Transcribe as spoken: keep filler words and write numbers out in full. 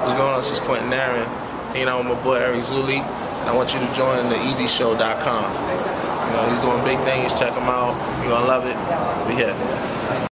What's going on? This is Quinton hanging out with my boy Eric Zuli, and I want you to join the easy show dot com. You know, he's doing big things. Check him out. You're gonna love it. We here.